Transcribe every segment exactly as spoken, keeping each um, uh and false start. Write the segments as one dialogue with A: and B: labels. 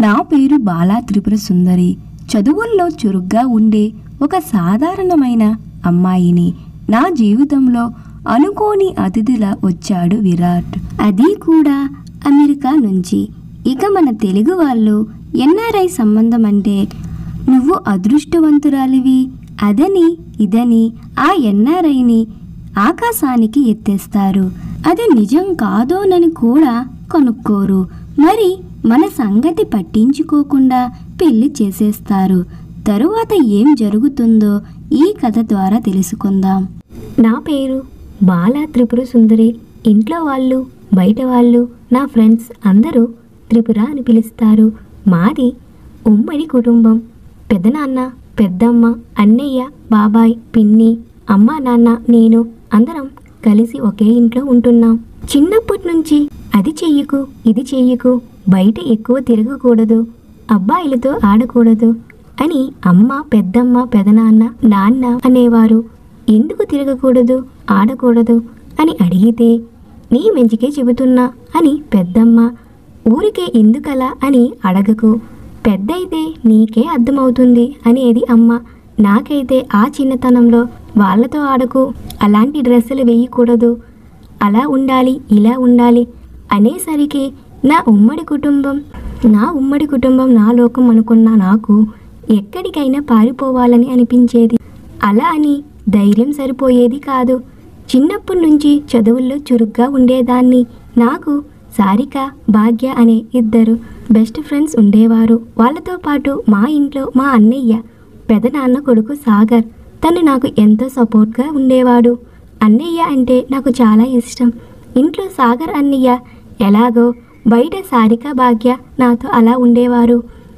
A: నా పేరు బాలా త్రిపుర సుందరి. చదువుల్లో చురుగ్గా ఉండే ఒక సాధారణమైన అమ్మాయిని. నా జీవితంలో అనుకోని అతిథిలా వచ్చాడు విరాట్, అది కూడా అమెరికా నుంచి. ఇక మన తెలుగు వాళ్ళు ఎన్ఆర్ఐ సంబంధం అంటే నువ్వు అదృష్టవంతురాలివి అదని ఇదని ఆ ఎన్ఆర్ఐని ఆకాశానికి ఎత్తేస్తారు. అది నిజం కాదోనని కూడా కనుక్కోరు. మరి మన సంగతి పట్టించుకోకుండా పెళ్లి చేసేస్తారు. తరువాత ఏం జరుగుతుందో ఈ కథ ద్వారా తెలుసుకుందాం.
B: నా పేరు బాలా త్రిపుర సుందరి. ఇంట్లో వాళ్ళు, బయట వాళ్ళు, నా ఫ్రెండ్స్ అందరూ త్రిపుర అని పిలుస్తారు. మాది ఉమ్మడి కుటుంబం. పెదనాన్న, పెద్దమ్మ, అన్నయ్య, బాబాయ్, పిన్ని, అమ్మ, నాన్న, నేను అందరం కలిసి ఒకే ఇంట్లో ఉంటున్నాం. చిన్నప్పటి నుంచి అది చెయ్యకు, ఇది చెయ్యకు, బయట ఎక్కువ తిరగకూడదు, అబ్బాయిలతో ఆడకూడదు అని అమ్మ, పెద్దమ్మ, పెదనాన్న, నాన్న అనేవారు. ఎందుకు తిరగకూడదు, ఆడకూడదు అని అడిగితే నీ మంచికే చెబుతున్నా అని పెద్దమ్మ, ఊరికే ఎందుకలా అని అడగకు, పెద్దయితే నీకే అర్థమవుతుంది అనేది అమ్మ. నాకైతే ఆ చిన్నతనంలో వాళ్ళతో ఆడకు, అలాంటి డ్రెస్సులు వేయకూడదు, అలా ఉండాలి, ఇలా ఉండాలి అనేసరికి నా ఉమ్మడి కుటుంబం నా ఉమ్మడి కుటుంబం నా లోకం అనుకున్న నాకు ఎక్కడికైనా పారిపోవాలని అనిపించేది. అలా అని ధైర్యం సరిపోయేది కాదు. చిన్నప్పటి నుంచి చదువుల్లో చురుగ్గా ఉండేదాన్ని. నాకు సారిక, భాగ్య అనే ఇద్దరు బెస్ట్ ఫ్రెండ్స్ ఉండేవారు. వాళ్ళతో పాటు మా ఇంట్లో మా అన్నయ్య పెదనాన్న కొడుకు సాగర్, తను నాకు ఎంతో సపోర్ట్గా ఉండేవాడు. అన్నయ్య అంటే నాకు చాలా ఇష్టం. ఇంట్లో సాగర్ అన్నయ్య ఎలాగో బయట సారిక, భాగ్య నాతో అలా ఉండేవారు.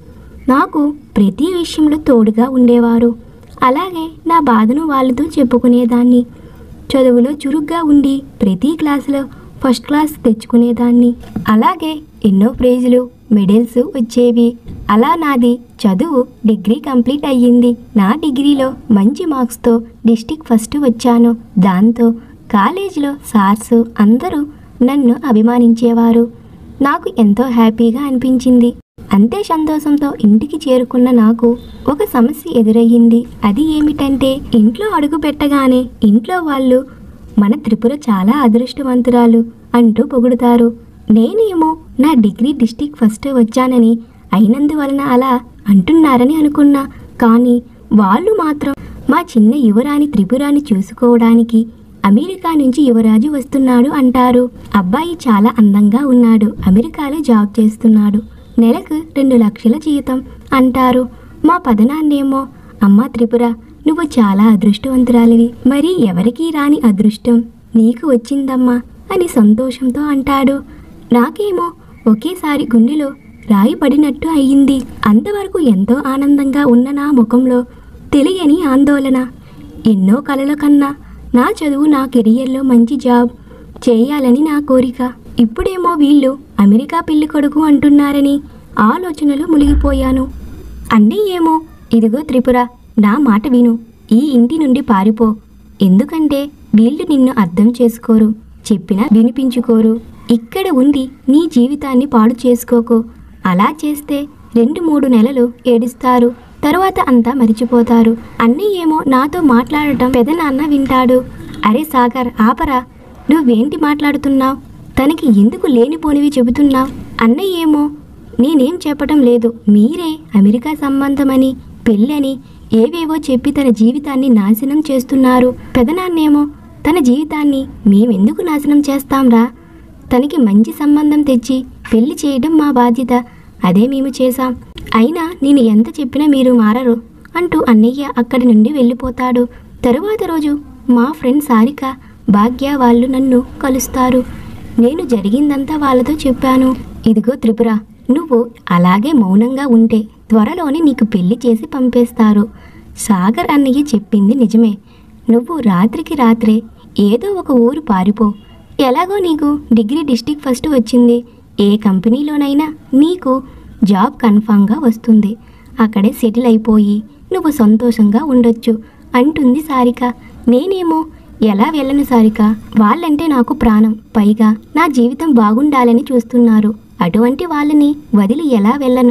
B: నాకు ప్రతి విషయంలో తోడుగా ఉండేవారు. అలాగే నా బాధను వాళ్ళతో చెప్పుకునేదాన్ని. చదువులో చురుగ్గా ఉండి ప్రతి క్లాసులో ఫస్ట్ క్లాస్ తెచ్చుకునేదాన్ని. అలాగే ఎన్నో ప్రైజులు, మెడల్స్ వచ్చేవి. అలా నాది చదువు డిగ్రీ కంప్లీట్ అయ్యింది. నా డిగ్రీలో మంచి మార్క్స్తో డిస్టిక్ ఫస్ట్ వచ్చాను. దాంతో కాలేజీలో సార్స్ అందరూ నన్ను అభిమానించేవారు. నాకు ఎంతో హ్యాపీగా అనిపించింది. అంతే సంతోషంతో ఇంటికి చేరుకున్న నాకు ఒక సమస్య ఎదురయ్యింది. అది ఏమిటంటే ఇంట్లో అడుగు పెట్టగానే ఇంట్లో వాళ్ళు మన త్రిపుర చాలా అదృష్టవంతురాలు అంటూ పొగుడుతారు. నేనేమో నా డిగ్రీ డిస్టిక్ ఫస్ట్ వచ్చానని అయినందువలన అలా అంటున్నారని అనుకున్నా. కానీ వాళ్ళు మాత్రం మా చిన్న యువరాణి త్రిపురాని చూసుకోవడానికి అమెరికా నుంచి యువరాజు వస్తున్నాడు అంటారు. అబ్బాయి చాలా అందంగా ఉన్నాడు, అమెరికాలో జాబ్ చేస్తున్నాడు, నెలకు రెండు లక్షల జీతం అంటారు. మా పదనాన్నేమో అమ్మ త్రిపుర, నువ్వు చాలా అదృష్టవంతురాలివి, మరి ఎవరికీ రాని అదృష్టం నీకు వచ్చిందమ్మా అని సంతోషంతో అంటాడు. నాకేమో ఒకేసారి గుండెలో రాయి పడినట్టు అయ్యింది. అంతవరకు ఎంతో ఆనందంగా ఉన్న నా ముఖంలో తెలియని ఆందోళన. ఎన్నో కలల కన్నా నా చదువు, నా కెరియర్లో మంచి జాబ్ చేయాలని నా కోరిక. ఇప్పుడేమో వీళ్ళు అమెరికా పెళ్లి కొడుకు అంటున్నారని ఆలోచనలో మునిగిపోయాను. అన్నయ్యేమో, ఇదిగో త్రిపుర, నా మాట విను, ఈ ఇంటి నుండి పారిపో. ఎందుకంటే వీళ్ళు నిన్ను అర్థం చేసుకోరు, చెప్పినా వినిపించుకోరు. ఇక్కడ ఉండి నీ జీవితాన్ని పాడు చేసుకోకు. అలా చేస్తే రెండు మూడు నెలలు ఏడుస్తారు, తరువాత అంతా మరిచిపోతారు. అన్నయ్యేమో నాతో మాట్లాడటం పెదనాన్న వింటాడు. అరే సాగర్, ఆపరా, నువ్వేంటి మాట్లాడుతున్నావు? తనకి ఎందుకు లేనిపోనివి చెబుతున్నావు? అన్నయ్యేమో, నేనేం చెప్పటం లేదు, మీరే అమెరికా సంబంధమని, పెళ్ళని ఏవేవో చెప్పి తన జీవితాన్ని నాశనం చేస్తున్నారు. పెదనాన్నేమో, తన జీవితాన్ని మేమెందుకు నాశనం చేస్తాంరా? తనకి మంచి సంబంధం తెచ్చి పెళ్లి చేయడం మా బాధ్యత, అదే మేము చేశాం. అయినా నేను ఎంత చెప్పినా మీరు మారరు అంటూ అన్నయ్య అక్కడి నుండి వెళ్ళిపోతాడు. తరువాత రోజు మా ఫ్రెండ్ సారిక, భాగ్య వాళ్ళు నన్ను కలుస్తారు. నేను జరిగిందంతా వాళ్ళతో చెప్పాను. ఇదిగో త్రిపుర, నువ్వు అలాగే మౌనంగా ఉంటే త్వరలోనే నీకు పెళ్లి చేసి పంపేస్తారు. సాగర్ అన్నయ్య చెప్పింది నిజమే. నువ్వు రాత్రికి రాత్రే ఏదో ఒక ఊరు పారిపో. ఎలాగో నీకు డిగ్రీ డిస్టిక్ ఫస్ట్ వచ్చింది, ఏ కంపెనీలోనైనా నీకు జాబ్ కన్ఫామ్గా వస్తుంది. అక్కడే సెటిల్ అయిపోయి నువ్వు సంతోషంగా ఉండొచ్చు అంటుంది సారిక. నేనేమో, ఎలా వెళ్ళను సారిక, వాళ్ళంటే నాకు ప్రాణం, పైగా నా జీవితం బాగుండాలని చూస్తున్నారు, అటువంటి వాళ్ళని వదిలి ఎలా వెళ్ళను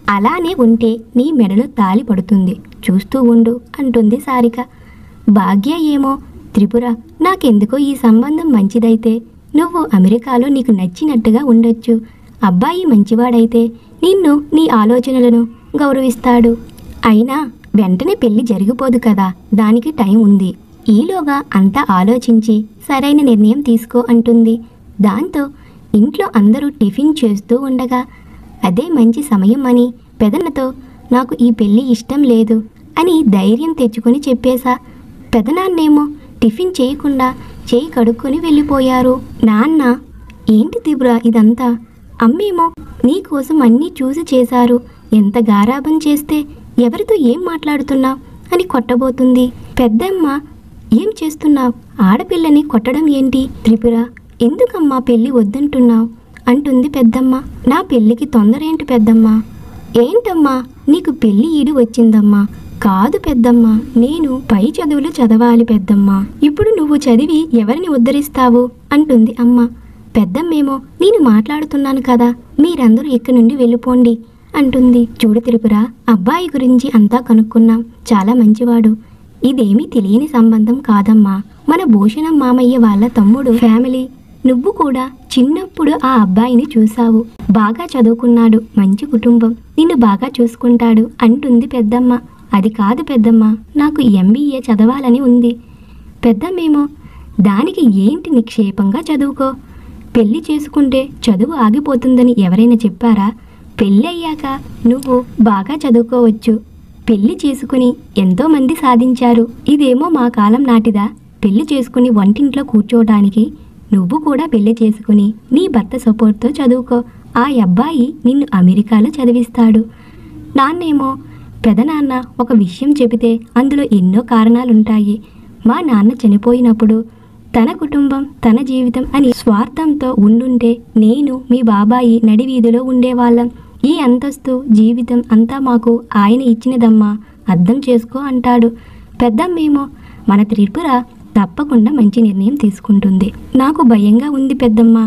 B: అలానే ఉంటే నీ మెడలో తాళి పడుతుంది, చూస్తూ ఉండు అంటుంది సారిక. భాగ్య ఏమో, త్రిపుర నాకెందుకో ఈ సంబంధం మంచిదైతే నువ్వు అమెరికాలో నీకు నచ్చినట్టుగా ఉండొచ్చు. అబ్బాయి మంచివాడైతే నిన్ను నీ ఆలోచనలను గౌరవిస్తాడు. అయినా వెంటనే పెళ్లి జరిగిపోదు కదా, దానికి టైం ఉంది. ఈలోగా అంతా ఆలోచించి సరైన నిర్ణయం తీసుకో అంటుంది. దాంతో ఇంట్లో అందరూ టిఫిన్ చేస్తూ ఉండగా అదే మంచి సమయం అని పెదన్నతో నాకు ఈ పెళ్ళి ఇష్టం లేదు అని ధైర్యం తెచ్చుకొని చెప్పేశా. పెదనాన్నేమో టిఫిన్ చేయకుండా చేయి కడుక్కొని వెళ్ళిపోయారు. నాన్న, ఏంటి త్రిపుర ఇదంతా? అమ్మేమో నీకోసం అన్నీ చూసి చేశారు, ఎంత గారాబం చేస్తే ఎవరితో ఏం మాట్లాడుతున్నావు అని కొట్టబోతుంది. పెద్దమ్మ, ఏం చేస్తున్నావు? ఆడపిల్లని కొట్టడం ఏంటి? త్రిపుర, ఎందుకమ్మా పెళ్ళి వద్దంటున్నావు అంటుంది పెద్దమ్మ. నా పెళ్ళికి తొందర ఏంటి పెద్దమ్మ? ఏంటమ్మా నీకు పెళ్ళి ఈడు వచ్చిందమ్మా? కాదు పెద్దమ్మ, నేను పై చదువులు చదవాలి పెద్దమ్మ. ఇప్పుడు నువ్వు చదివి ఎవరిని ఉద్ధరిస్తావు అంటుంది అమ్మ. పెద్దమ్మేమో నేను మాట్లాడుతున్నాను కదా, మీరందరూ ఇక్కడి నుండి వెళ్ళిపోండి అంటుంది. చూడు త్రిపుర, అబ్బాయి గురించి అంతా కనుక్కున్నాం, చాలా మంచివాడు. ఇదేమీ తెలియని సంబంధం కాదమ్మా, మన భూషణం మామయ్య వాళ్ళ తమ్ముడు ఫ్యామిలీ. నువ్వు కూడా చిన్నప్పుడు ఆ అబ్బాయిని చూసావు, బాగా చదువుకున్నాడు, మంచి కుటుంబం, నిన్ను బాగా చూసుకుంటాడు అంటుంది పెద్దమ్మ. అది కాదు పెద్దమ్మ, నాకు ఎంబీఏ చదవాలని ఉంది. పెద్దమ్మేమో, దానికి ఏంటి, నిక్షేపంగా చదువుకో. పెళ్లి చేసుకుంటే చదువు ఆగిపోతుందని ఎవరైనా చెప్పారా? పెళ్ళి అయ్యాక నువ్వు బాగా చదువుకోవచ్చు. పెళ్లి చేసుకుని ఎంతోమంది సాధించారు. ఇదేమో మా కాలం నాటిదా, పెళ్లి చేసుకుని వంటింట్లో కూర్చోవడానికి? నువ్వు కూడా పెళ్లి చేసుకుని నీ భర్త సపోర్ట్తో చదువుకో. ఆ అబ్బాయి నిన్ను అమెరికాలో చదివిస్తాడు. నాన్నేమో, పెదనాన్న ఒక విషయం చెబితే అందులో ఎన్నో కారణాలుంటాయి. మా నాన్న చనిపోయినప్పుడు తన కుటుంబం తన జీవితం అని స్వార్థంతో ఉండుంటే నేను మీ బాబాయి నడివీధిలో ఉండేవాళ్ళం. ఈ అంతస్తు జీవితం అంతా మాకు ఆయన ఇచ్చినదమ్మా, అర్థం చేసుకో అంటాడు. పెద్దమ్మేమో, మన త్రిపుర తప్పకుండా మంచి నిర్ణయం తీసుకుంటుంది. నాకు భయంగా ఉంది పెద్దమ్మ.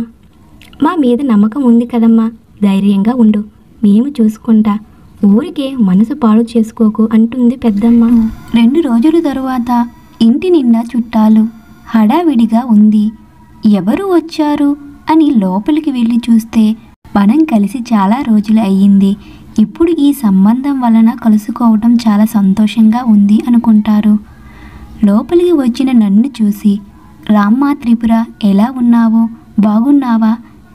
B: మా మీద నమ్మకం ఉంది కదమ్మా, ధైర్యంగా ఉండు, మేము చూసుకుంటా. ఊరికే మనసు పాడు చేసుకోకు అంటుంది పెద్దమ్మ.
A: రెండు రోజుల తరువాత ఇంటి నిండా చుట్టాలు, హడావిడిగా ఉంది. ఎవరు వచ్చారు అని లోపలికి వెళ్ళి చూస్తే మనం కలిసి చాలా రోజులు అయ్యింది, ఇప్పుడు ఈ సంబంధం వలన కలుసుకోవటం చాలా సంతోషంగా ఉంది అనుకుంటారు. లోపలికి వచ్చిన నన్ను చూసి, రామ్మా త్రిపుర, ఎలా ఉన్నావు, బాగున్నావా,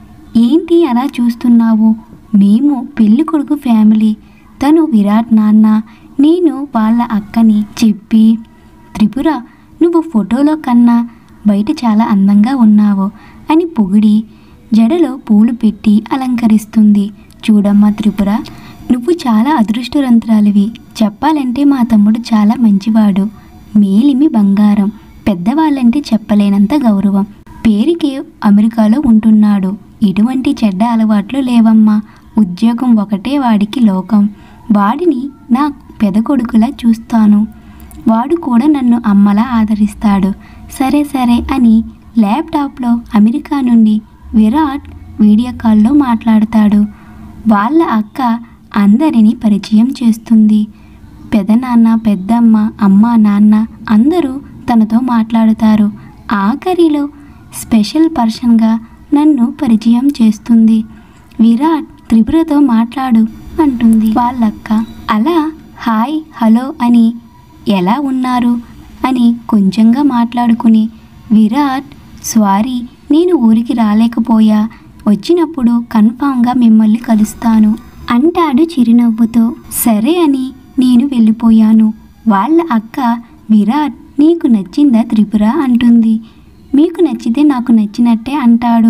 A: ఏంటి అలా చూస్తున్నావు? మేము పెళ్లి కొడుకు ఫ్యామిలీ, తను విరాట్ నాన్న, నేను వాళ్ళ అక్కని చెప్పి, త్రిపుర నువ్వు ఫోటోలో కన్నా బయట చాలా అందంగా ఉన్నావు అని పొగిడి జడలో పూలు పెట్టి అలంకరిస్తుంది. చూడమ్మా త్రిపుర, నువ్వు చాలా అదృష్టవంతురాలివి. చెప్పాలంటే మా తమ్ముడు చాలా మంచివాడు, మేలిమి బంగారం, పెద్దవాళ్ళంటే చెప్పలేనంత గౌరవం. పేరుకే అమెరికాలో ఉంటున్నాడు, ఎటువంటి చెడ్డ అలవాట్లు లేవమ్మా. ఉద్యోగం ఒకటే వాడికి లోకం. వాడిని నా పెదకొడుకులా చూస్తాను, వాడు కూడా నన్ను అమ్మలా ఆదరిస్తాడు. సరే సరే అని ల్యాప్టాప్లో అమెరికా నుండి విరాట్ వీడియో కాల్లో మాట్లాడతాడు. వాళ్ళ అక్క అందరినీ పరిచయం చేస్తుంది. పెదనాన్న, పెద్దమ్మ, అమ్మ, నాన్న అందరూ తనతో మాట్లాడుతారు. ఆఖరిలో స్పెషల్ పర్సన్గా నన్ను పరిచయం చేస్తుంది. విరాట్, త్రిపురతో మాట్లాడు అంటుంది వాళ్ళక్క. అలా హాయ్ హలో అని ఎలా ఉన్నారు అని కొంచెంగా మాట్లాడుకుని, విరాట్ సారీ నేను ఊరికి రాలేకపోయా, వచ్చినప్పుడు కన్ఫామ్గా మిమ్మల్ని కలుస్తాను అంటాడు చిరునవ్వుతో. సరే అని నేను వెళ్ళిపోయాను. వాళ్ళ అక్క, విరాట్ నీకు నచ్చిందా త్రిపుర అంటుంది. మీకు నచ్చితే నాకు నచ్చినట్టే అంటాడు.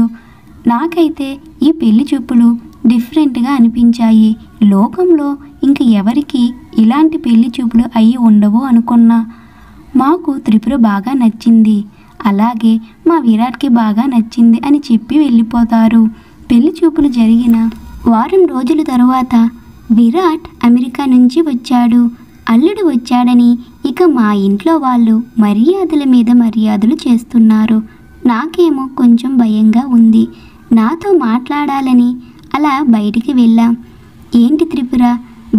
A: నాకైతే ఈ పెళ్లి చూపులు డిఫరెంట్గా అనిపించాయి. లోకంలో ఇంక ఎవరికి ఇలాంటి పెళ్లి చూపులు అయ్యి ఉండవు అనుకున్నా. మాకు త్రిపుర బాగా నచ్చింది, అలాగే మా విరాట్కి బాగా నచ్చింది అని చెప్పి వెళ్ళిపోతారు. పెళ్లి చూపులు జరిగిన వారం రోజుల తరువాత విరాట్ అమెరికా నుంచి వచ్చాడు. అల్లుడు వచ్చాడని ఇక మా ఇంట్లో వాళ్ళు మర్యాదల మీద మర్యాదలు చేస్తున్నారు. నాకేమో కొంచెం భయంగా ఉంది. నాతో మాట్లాడాలని అలా బయటికి వెళ్ళాం. ఏంటి త్రిపుర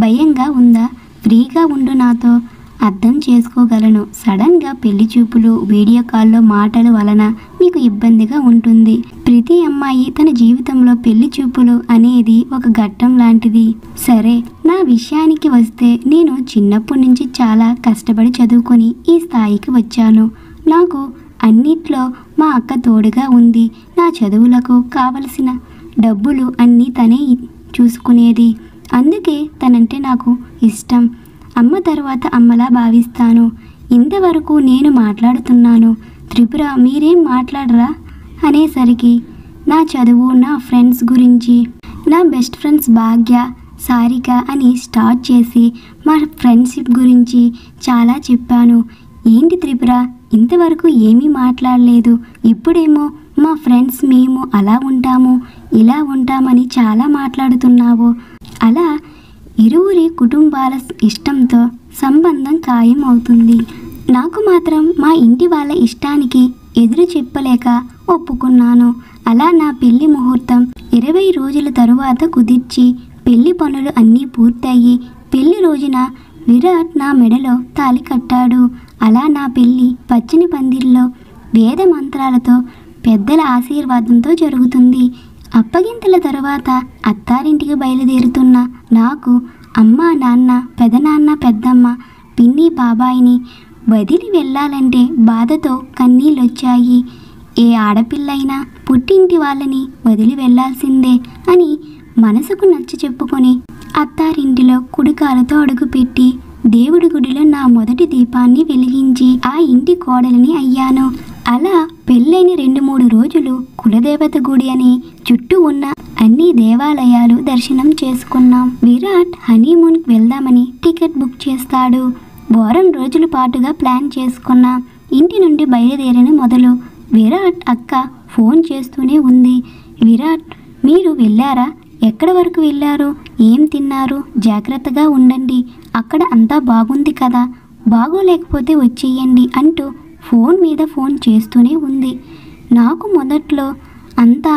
A: భయంగా ఉందా? ఫ్రీగా ఉండు నాతో, అర్థం చేసుకోగలను. సడన్గా పెళ్లి చూపులు, వీడియో కాల్లో మాటల వలన నీకు ఇబ్బందిగా ఉంటుంది. ప్రతి అమ్మాయి తన జీవితంలో పెళ్లి చూపులు అనేది ఒక ఘట్టం లాంటిది. సరే, నా విషయానికి వస్తే నేను చిన్నప్పటి నుంచి చాలా కష్టపడి చదువుకొని ఈ స్థాయికి వచ్చాను. నాకు అన్నిట్లో మా అక్క తోడుగా ఉంది. నా చదువులకు కావలసిన డబ్బులు అన్నీ తనే చూసుకునేది. అందుకే తనంటే నాకు ఇష్టం. అమ్మ తర్వాత అమ్మలా భావిస్తాను. ఇంతవరకు నేను మాట్లాడుతున్నాను. త్రిపుర మీరేం మాట్లాడరా అనేసరికి నా చదువు, నా ఫ్రెండ్స్ గురించి, నా బెస్ట్ ఫ్రెండ్స్ భాగ్య, సారిక అని స్టార్ట్ చేసి మా ఫ్రెండ్షిప్ గురించి చాలా చెప్పాను. ఏంటి త్రిపుర ఇంతవరకు ఏమీ మాట్లాడలేదు, ఇప్పుడేమో మా ఫ్రెండ్స్ మేము అలా ఉంటాము ఇలా ఉంటామని చాలా మాట్లాడుతున్నావు. అలా ఇరువురి కుటుంబాల ఇష్టంతో సంబంధం ఖాయం అవుతుంది. నాకు మాత్రం మా ఇంటి వాళ్ళ ఇష్టానికి ఎదురు చెప్పలేక ఒప్పుకున్నాను. అలా నా పెళ్లి ముహూర్తం ఇరవై రోజుల తరువాత కుదిర్చి పెళ్లి పనులు అన్నీ పూర్తయి పెళ్లి రోజున విరాట్ నా మెడలో తాళి కట్టాడు. అలా నా పెళ్లి పచ్చని పందిరిలో వేద మంత్రాలతో పెద్దల ఆశీర్వాదంతో జరుగుతుంది. అప్పగింతల తర్వాత అత్తారింటికి బయలుదేరుతున్న నాకు అమ్మ, నాన్న, పెదనాన్న, పెద్దమ్మ, పిన్ని, బాబాయిని వదిలి వెళ్ళాలంటే బాధతో కన్నీళ్ళొచ్చాయి. ఏ ఆడపిల్లైనా పుట్టింటి వాళ్ళని వదిలి వెళ్ళాల్సిందే అని మనసుకు నచ్చ చెప్పుకొని అత్తారింటిలో కుడికాలతో అడుగుపెట్టి దేవుడి గుడిలో నా మొదటి దీపాన్ని వెలిగించి ఆ ఇంటి కోడలిని అయ్యాను. అలా పెళ్ళైన రెండు మూడు రోజులు కులదేవత గుడి అని చుట్టూ ఉన్న అన్ని దేవాలయాలు దర్శనం చేసుకున్నాం. విరాట్ హనీమూన్కి వెళ్దామని టికెట్ బుక్ చేస్తాడు. వారం రోజుల పాటుగా ప్లాన్ చేసుకున్నాం. ఇంటి నుండి బయలుదేరిన మొదలు విరాట్ అక్క ఫోన్ చేస్తూనే ఉంది. విరాట్ మీరు వెళ్ళారా? ఎక్కడి వరకు వెళ్ళారు? ఏం తిన్నారు? జాగ్రత్తగా ఉండండి, అక్కడ అంతా బాగుంది కదా, బాగోలేకపోతే వచ్చేయండి అంటూ ఫోన్ మీద ఫోన్ చేస్తూనే ఉంది. నాకు మొదట్లో అంతా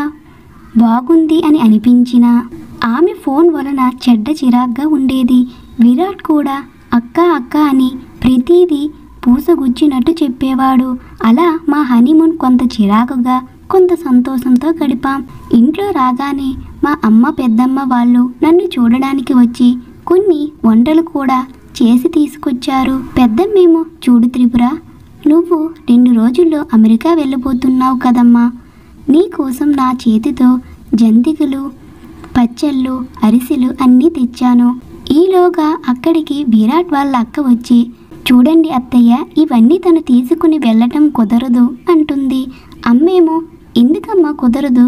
A: బాగుంది అని అనిపించినా ఆమె ఫోన్ వలన చెడ్డ చిరాగ్గా ఉండేది. విరాట్ కూడా అక్క అక్క అని ప్రతిదీ పూసగుచ్చినట్టు చెప్పేవాడు. అలా మా హనీమూన్ కొంత చిరాకుగా కొంత సంతోషంతో గడిపాం. ఇంట్లో రాగానే మా అమ్మ, పెద్దమ్మ వాళ్ళు నన్ను చూడడానికి వచ్చి కొన్ని వంటలు కూడా చేసి తీసుకొచ్చారు. పెద్దమ్మేమో చూడు త్రిపుర, నువ్వు రెండు రోజుల్లో అమెరికా వెళ్ళబోతున్నావు కదమ్మా, నీ కోసం నా చేతితో జంతికలు, పచ్చళ్ళు, అరిసెలు అన్నీ తెచ్చాను. ఈలోగా అక్కడికి విరాట్ వాళ్ళ అక్క వచ్చి చూడండి అత్తయ్య, ఇవన్నీ తను తీసుకుని వెళ్ళటం కుదరదు అంటుంది. అమ్మేమో ఎందుకమ్మా కుదరదు?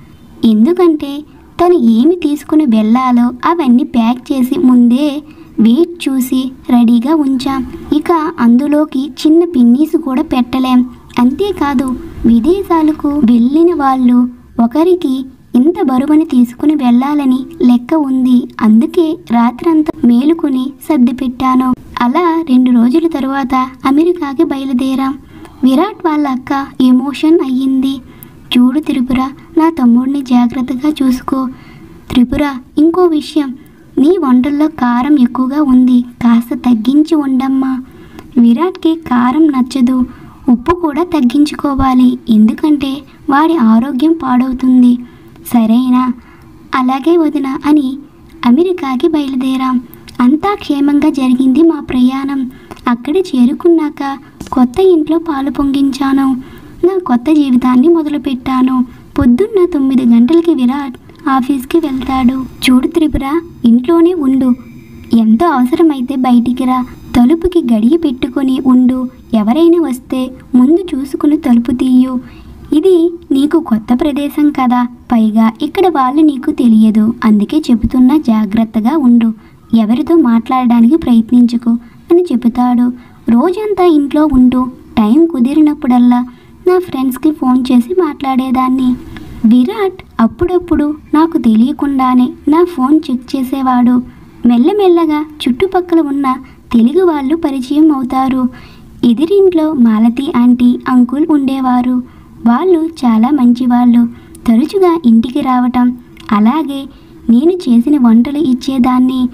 A: ఎందుకంటే తను ఏమి తీసుకుని వెళ్ళాలో అవన్నీ ప్యాక్ చేసి ముందే వెయిట్ చూసి రెడీగా ఉంచాం. ఇక అందులోకి చిన్న పిన్నీసు కూడా పెట్టలేం. అంతేకాదు విదేశాలకు వెళ్ళిన వాళ్ళు ఒకరికి ఇంత బరువుని తీసుకుని వెళ్ళాలని లెక్క ఉంది. అందుకే రాత్రంతా మేలుకుని సర్ది పెట్టాను. అలా రెండు రోజుల తరువాత అమెరికాకి బయలుదేరాం. విరాట్ వాళ్ళ అక్క ఎమోషన్ అయ్యింది. చూడు త్రిపుర, నా తమ్ముడిని జాగ్రత్తగా చూసుకో. త్రిపుర ఇంకో విషయం, నీ వంటల్లో కారం ఎక్కువగా ఉంది, కాస్త తగ్గించి ఉండమ్మా. విరాట్కి కారం నచ్చదు, ఉప్పు కూడా తగ్గించుకోవాలి, ఎందుకంటే వాడి ఆరోగ్యం పాడవుతుంది. సరేనా? అలాగే వదిన అని అమెరికాకి బయలుదేరాం. అంతా క్షేమంగా జరిగింది మా ప్రయాణం. అక్కడ చేరుకున్నాక కొత్త ఇంట్లో పాలు పొంగించాను. నా కొత్త జీవితాన్ని మొదలుపెట్టాను. పొద్దున్న తొమ్మిది గంటలకి విరాట్ ఆఫీస్కి వెళ్తాడు. చూడు త్రిపుర, ఇంట్లోనే ఉండు, ఎంతో అవసరమైతే బయటికి రా, తలుపుకి గడియ పెట్టుకొని ఉండు, ఎవరైనా వస్తే ముందు చూసుకుని తలుపు తీయు. ఇది నీకు కొత్త ప్రదేశం కదా, పైగా ఇక్కడ వాళ్ళు నీకు తెలియదు, అందుకే చెబుతున్నా జాగ్రత్తగా ఉండు, ఎవరితో మాట్లాడడానికి ప్రయత్నించుకో అని చెబుతాడు. రోజంతా ఇంట్లో ఉంటూ టైం కుదిరినప్పుడల్లా నా ఫ్రెండ్స్కి ఫోన్ చేసి మాట్లాడేదాన్ని. విరాట్ అప్పుడప్పుడు నాకు తెలియకుండానే నా ఫోన్ చెక్ చేసేవాడు. మెల్లమెల్లగా చుట్టుపక్కల ఉన్న తెలుగు వాళ్ళు పరిచయం అవుతారు. ఎదిరింట్లో మాలతి ఆంటీ, అంకుల్ ఉండేవారు. వాళ్ళు చాలా మంచివాళ్ళు. తరచుగా ఇంటికి రావటం, అలాగే నేను చేసిన వంటలు ఇచ్చేదాన్ని.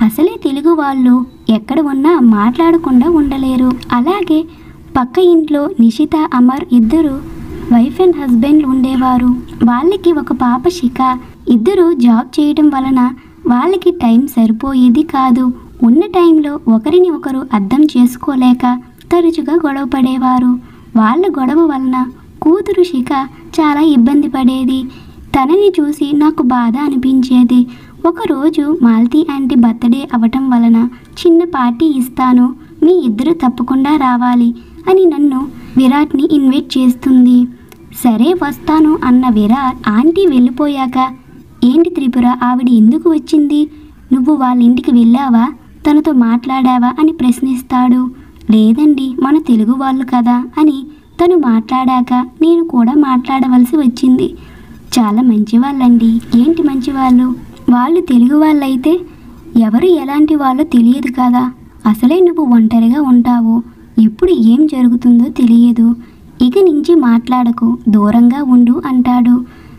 A: అసలే తెలుగు వాళ్ళు ఎక్కడ ఉన్నా మాట్లాడకుండా ఉండలేరు. అలాగే పక్క ఇంట్లో నిషిత, అమర్ ఇద్దరు వైఫ్ అండ్ హస్బెండ్ ఉండేవారు. వాళ్ళకి ఒక పాప శిఖ. ఇద్దరు జాబ్ చేయడం వలన వాళ్ళకి టైం సరిపోయేది కాదు. ఉన్న టైంలో ఒకరిని ఒకరు అర్థం చేసుకోలేక తరచుగా గొడవ పడేవారు. వాళ్ళ గొడవ వలన కూతురు శిఖ చాలా ఇబ్బంది పడేది. తనని చూసి నాకు బాధ అనిపించేది. ఒకరోజు మాలతి ఆంటీ బర్త్డే అవ్వటం వలన చిన్న పార్టీ ఇస్తాను, మీ ఇద్దరు తప్పకుండా రావాలి అని నన్ను విరాట్ని ఇన్వైట్ చేస్తుంది. సరే వస్తాను అన్న విరాట్ ఆంటీ వెళ్ళిపోయాక, ఏంటి త్రిపుర, ఆవిడ ఎందుకు వచ్చింది? నువ్వు వాళ్ళ ఇంటికి వెళ్ళావా, తనతో మాట్లాడావా అని ప్రశ్నిస్తాడు. లేదండి, మన తెలుగు వాళ్ళు కదా అని తను మాట్లాడాక నేను కూడా మాట్లాడవలసి వచ్చింది. చాలా మంచివాళ్ళండి. ఏంటి మంచివాళ్ళు? వాళ్ళు తెలుగు వాళ్ళైతే ఎవరు ఎలాంటి వాళ్ళో తెలియదు కదా. అసలే నువ్వు ఒంటరిగా ఉంటావు, ఎప్పుడు ఏం జరుగుతుందో తెలియదు. ఇక నుంచి మాట్లాడకు, దూరంగా ఉండు అంటాడు.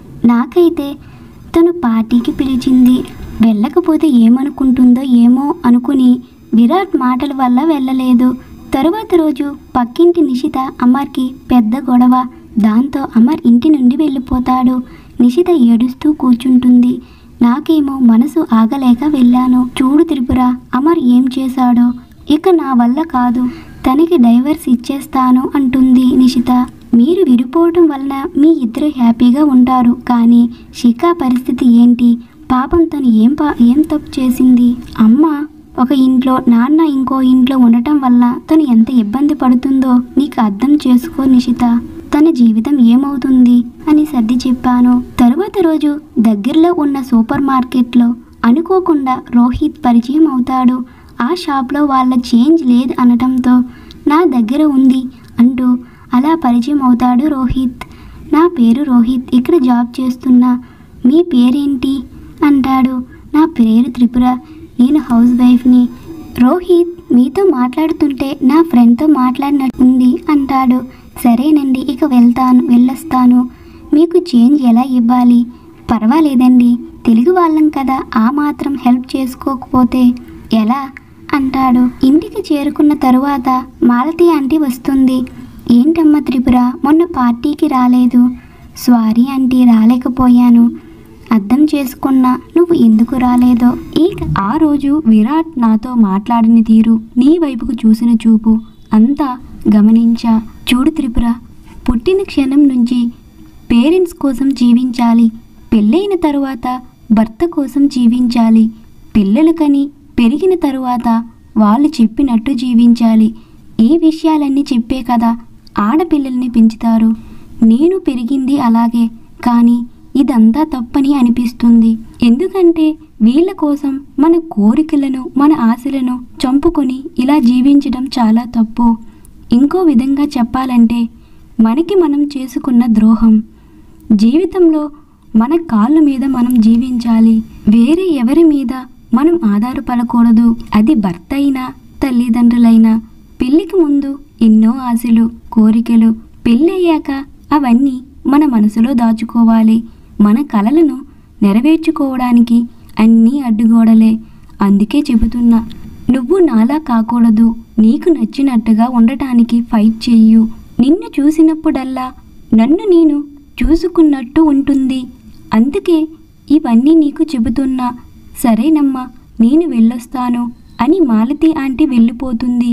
A: నాకైతే తను పార్టీకి పిలిచింది, వెళ్ళకపోతే ఏమనుకుంటుందో ఏమో అనుకుని విరాట్ మాటల వల్ల వెళ్ళలేదు. తరువాత రోజు పక్కింటి నిషిత అమర్కి పెద్ద గొడవ. దాంతో అమర్ ఇంటి నుండి వెళ్ళిపోతాడు. నిషిత ఏడుస్తూ కూర్చుంటుంది. నాకేమో మనసు ఆగలేక వెళ్ళాను. చూడు త్రిపుర, అమర్ ఏం చేశాడో, ఇక నా వల్ల కాదు, తనకి డైవర్స్ ఇచ్చేస్తాను అంటుంది నిషిత. మీరు విడిపోవటం వలన మీ ఇద్దరు హ్యాపీగా ఉంటారు, కానీ శిఖ పరిస్థితి ఏంటి? పాపం తను ఏం పా ఏం తప్పు చేసింది? అమ్మ ఒక ఇంట్లో, నాన్న ఇంకో ఇంట్లో ఉండటం వల్ల తను ఎంత ఇబ్బంది పడుతుందో నీకు అర్థం చేసుకో నిషిత. తన జీవితం ఏమవుతుంది అని సర్ది చెప్పాను. తరువాత రోజు దగ్గరలో ఉన్న సూపర్ మార్కెట్లో అనుకోకుండా రోహిత్ పరిచయం అవుతాడు. ఆ షాప్లో వాళ్ళ చేంజ్ లేదు అనటంతో నా దగ్గర ఉంది అంటూ అలా పరిచయం అవుతాడు రోహిత్. నా పేరు రోహిత్, ఇక్కడ జాబ్ చేస్తున్నా. మీ పేరేంటి అంటాడు. నా పేరు త్రిపుర, నేను హౌస్ వైఫ్ని. రోహిత్ మీతో మాట్లాడుతుంటే నా ఫ్రెండ్తో మాట్లాడినట్టుంది అంటాడు. సరేనండి, ఇక వెళ్తాను వెళ్ళొస్తాను. మీకు చేంజ్ ఎలా ఇవ్వాలి? పర్వాలేదండి, తెలుగు వాళ్ళం కదా, ఆ మాత్రం హెల్ప్ చేసుకోకపోతే ఎలా అంటాడు. ఇంటికి చేరుకున్న తరువాత మాలతి ఆంటీ వస్తుంది. ఏంటమ్మా త్రిపుర, మొన్న పార్టీకి రాలేదు? సారీ ఆంటీ, రాలేకపోయాను. అర్థం చేసుకున్నా, నువ్వు ఎందుకు రాలేదో. ఇక ఆ రోజు విరాట్ నాతో మాట్లాడిన తీరు, నీ వైపుకు చూసిన చూపు అంతా గమనించా. చూడు త్రిపుర, పుట్టిన క్షణం నుంచి పేరెంట్స్ కోసం జీవించాలి, పెళ్ళైన తరువాత భర్త కోసం జీవించాలి, పిల్లలు కని పెరిగిన తరువాత వాళ్ళు చెప్పినట్టు జీవించాలి. ఈ విషయాలన్నీ చెప్పే కదా ఆడపిల్లల్ని పెంచుతారు. నేను పెరిగింది అలాగే, కానీ ఇదంతా తప్పని అనిపిస్తుంది. ఎందుకంటే వీళ్ళ కోసం మన కోరికలను, మన ఆశలను చంపుకొని ఇలా జీవించడం చాలా తప్పు. ఇంకో విధంగా చెప్పాలంటే మనకి మనం చేసుకున్న ద్రోహం. జీవితంలో మన కాళ్ళ మీద మనం జీవించాలి, వేరే ఎవరి మీద మనం ఆధారపడకూడదు. అది భర్త అయినా తల్లిదండ్రులైనా. పెళ్ళికి ముందు ఎన్నో ఆశలు, కోరికలు, పెళ్ళయ్యాక అవన్నీ మన మనసులో దాచుకోవాలి. మన కలలను నెరవేర్చుకోవడానికి అన్నీ అడ్డుగోడలే. అందుకే చెబుతున్నా, నువ్వు నాలా కాకూడదు, నీకు నచ్చినట్టుగా ఉండటానికి ఫైట్ చెయ్యు. నిన్ను చూసినప్పుడల్లా నన్ను నేను చూసుకున్నట్టు ఉంటుంది. అందుకే ఇవన్నీ నీకు చెబుతున్నా. సరేనమ్మా, నేను వెళ్ళొస్తాను అని మాలతి ఆంటీ వెళ్ళిపోతుంది.